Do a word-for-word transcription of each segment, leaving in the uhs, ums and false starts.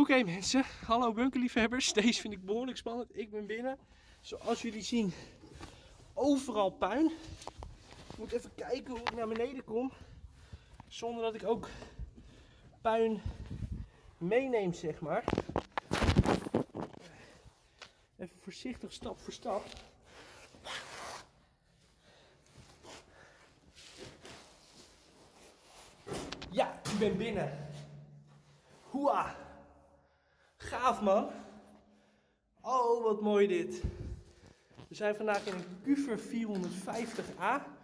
Oké okay, mensen, hallo bunkerliefhebbers. Deze vind ik behoorlijk spannend. Ik ben binnen. Zoals jullie zien, overal puin. Ik moet even kijken hoe ik naar beneden kom. Zonder dat ik ook puin meeneem, zeg maar. Even voorzichtig, stap voor stap. Ja, ik ben binnen. Hoera! Gaaf man! Oh, wat mooi dit! We zijn vandaag in een Kufer vierhonderdvijftig A.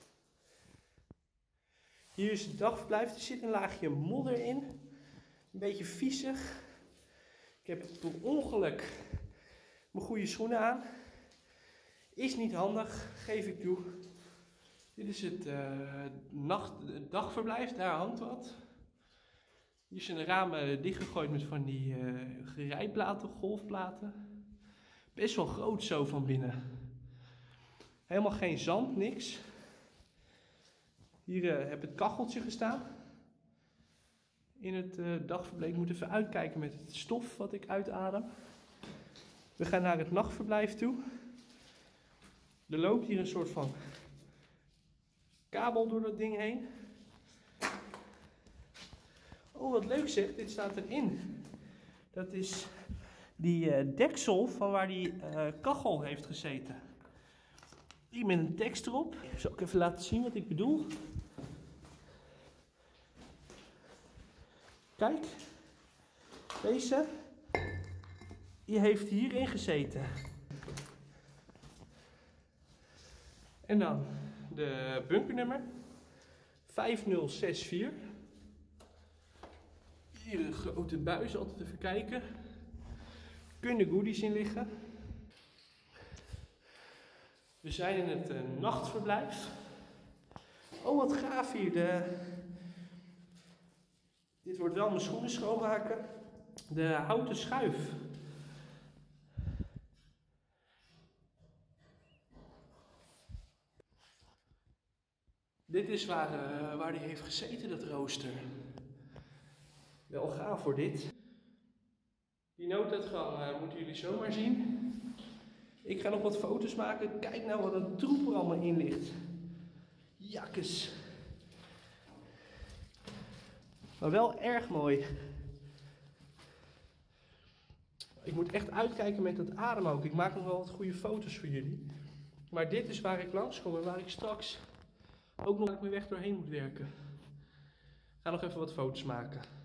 Hier is het dagverblijf. Er zit een laagje modder in. Een beetje viezig. Ik heb per ongeluk mijn goede schoenen aan. Is niet handig, geef ik toe. Dit is het, uh, nacht, het dagverblijf, daar hangt wat. Hier zijn de ramen dichtgegooid met van die uh, gerijplaten, golfplaten. Best wel groot zo van binnen. Helemaal geen zand, niks. Hier uh, heb het kacheltje gestaan. In het uh, dagverblijf. Ik moet even uitkijken met het stof wat ik uitadem. We gaan naar het nachtverblijf toe. Er loopt hier een soort van kabel door dat ding heen. Oh, wat leuk zeg, dit staat erin. Dat is die uh, deksel van waar die uh, kachel heeft gezeten. Hier met een tekst erop. Zal ik even laten zien wat ik bedoel. Kijk. Deze. Die heeft hierin gezeten. En dan de bunkernummer. vijf nul zes vier. Hier een grote buis, altijd even kijken. Kunnen goodies in liggen. We zijn in het uh, nachtverblijf. Oh, wat gaaf hier. De... Dit wordt wel mijn schoenen schoonmaken. De houten schuif. Dit is waar, uh, waar die heeft gezeten, dat rooster. Wel gaaf voor dit. Die nooduitgang uh, moeten jullie zomaar zien. Ik ga nog wat foto's maken. Kijk nou wat een troep er allemaal in ligt. Jakkes. Maar wel erg mooi. Ik moet echt uitkijken met het adem ook. Ik maak nog wel wat goede foto's voor jullie. Maar dit is waar ik langskom en waar ik straks ook nog mijn weg doorheen moet werken. Ik ga nog even wat foto's maken.